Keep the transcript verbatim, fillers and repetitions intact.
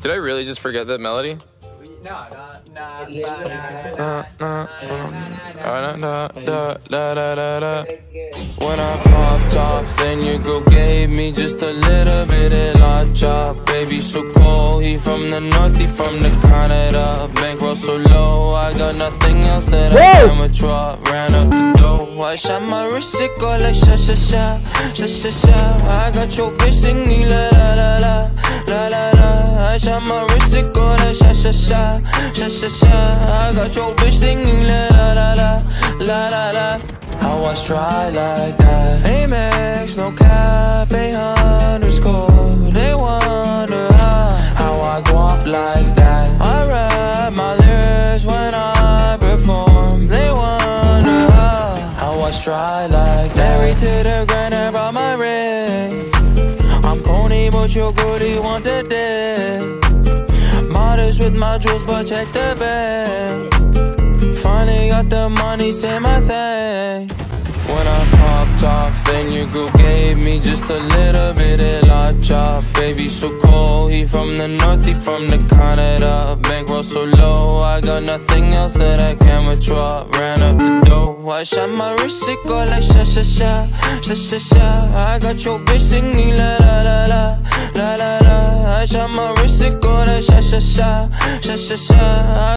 Did I really just forget that melody? No, no, no, no. When I popped off, then your girl gave me just a little bit of la chop. Baby so cold, he from the north, he from the Canada. Bankroll so low, I got nothing else that I can withdraw. Ran up the dough, I shot my wrist, it go like sha sha sha, sha sha sha. I got your bitch singing la la la la, la la la. I shot my wrist, it go like sha sha sha, sha sha sha. I got your bitch singing la la la la, la la la. How I try like that? Amex, no cap, eight underscore. They wonder how, how I go up like that. I rap my lyrics when I perform. They wonder how, how I try like that. Married to the grind, I brought my ring. I'm corny, but you're good, you want the dick. Modest with my jewels, but check the bag. Finally got the money, say my thing. When I popped off, then your girl gave me just a little bit of la chop. Baby so cold, he from the north, he from the Canada. Bankroll so low, I got nothing else that I can withdraw. Ran up the dough, I shot my wrist, it go like sha sha sha, sha sha sha. I got your bitch singing la la la la, la la la. I shot my wrist, it go like sha sha sha, sha sha sha.